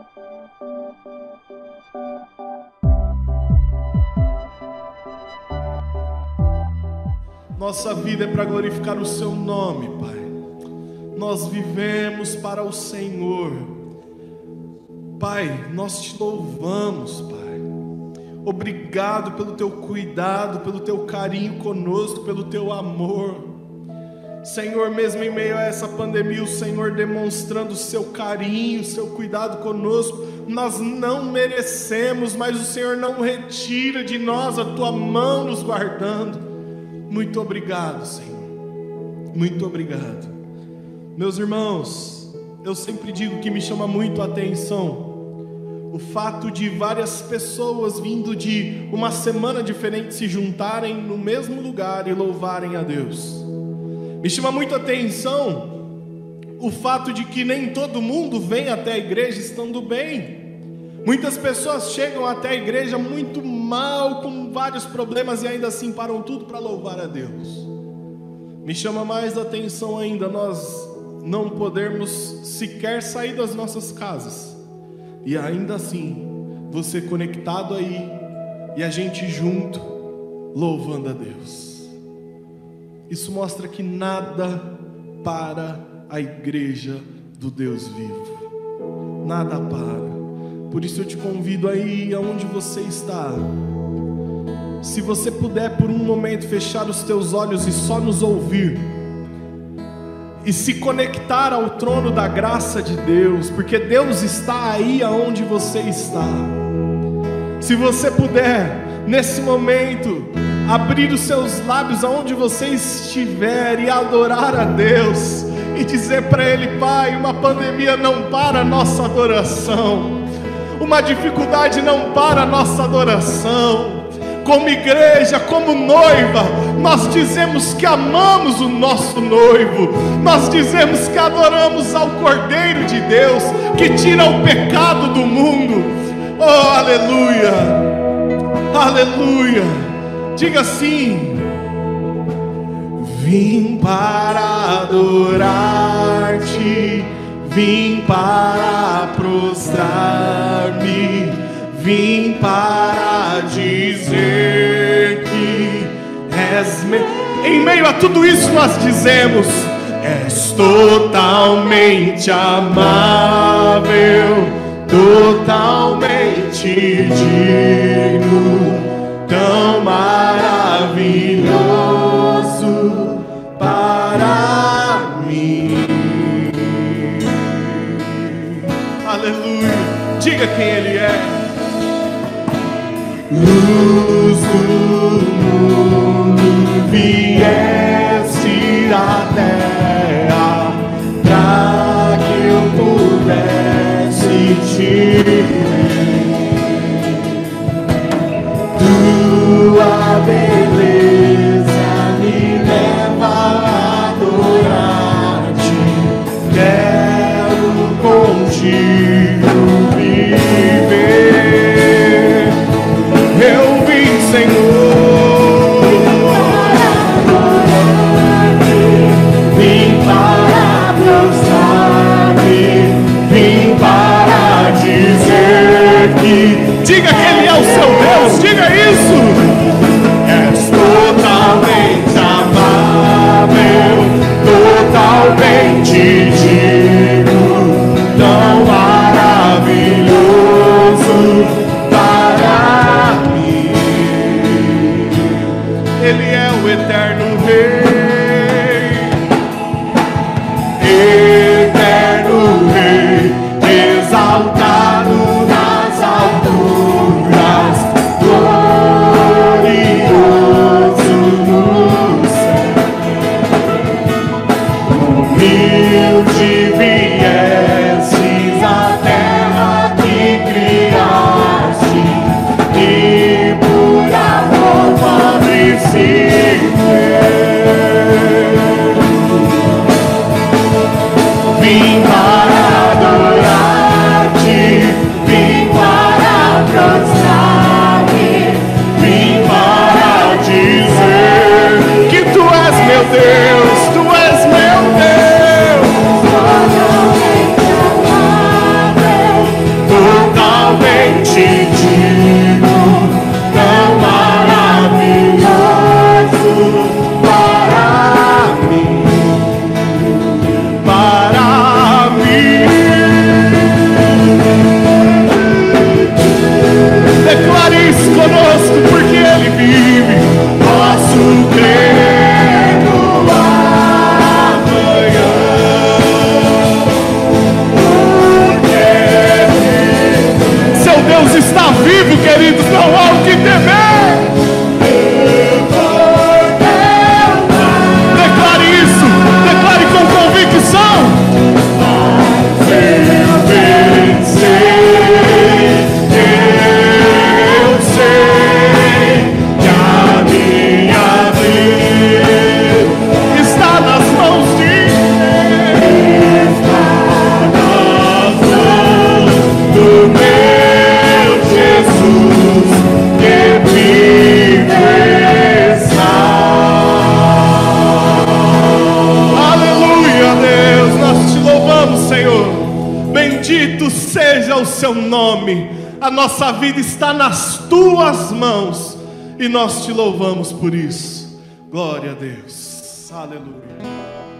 Nossa vida é para glorificar o Seu nome, Pai. Nós vivemos para o Senhor. Pai, nós te louvamos, Pai. Obrigado pelo Teu cuidado, pelo Teu carinho conosco, pelo Teu amor. Senhor, mesmo em meio a essa pandemia, o Senhor demonstrando o Seu carinho, o Seu cuidado conosco. Nós não merecemos, mas o Senhor não retira de nós a Tua mão nos guardando. Muito obrigado, Senhor. Muito obrigado. Meus irmãos, eu sempre digo que me chama muito a atenção o fato de várias pessoas vindo de uma semana diferente se juntarem no mesmo lugar e louvarem a Deus. Me chama muito a atenção o fato de que nem todo mundo vem até a igreja estando bem. Muitas pessoas chegam até a igreja muito mal, com vários problemas, e ainda assim param tudo para louvar a Deus. Me chama mais a atenção ainda nós não podermos sequer sair das nossas casas, e ainda assim você conectado aí e a gente junto louvando a Deus. Isso mostra que nada para a igreja do Deus vivo. Nada para. Por isso eu te convido aí aonde você está. Se você puder por um momento fechar os teus olhos e só nos ouvir, e se conectar ao trono da graça de Deus, porque Deus está aí aonde você está. Se você puder nesse momento abrir os seus lábios aonde você estiver e adorar a Deus e dizer para Ele: Pai, uma pandemia não para a nossa adoração, uma dificuldade não para a nossa adoração. Como igreja, como noiva, nós dizemos que amamos o nosso noivo, nós dizemos que adoramos ao Cordeiro de Deus, que tira o pecado do mundo. Oh, aleluia, aleluia. Diga assim: vim para adorar-te, vim para prostrar-me, vim para dizer que és em meio a tudo isso nós dizemos: és totalmente amável, totalmente digno, tão maravilhoso para mim. Aleluia. Diga quem Ele é. Luz do mundo, vieste à terra para que eu pudesse te ver. Tua beleza me leva a adorar-te. Quero contigo viver. Eu vim, Senhor, vim para prostrar-me, vim para dizer que... Diga que Ele é o seu Deus, diga isso. És é o seu nome. A nossa vida está nas tuas mãos e nós te louvamos por isso. Glória a Deus. Aleluia.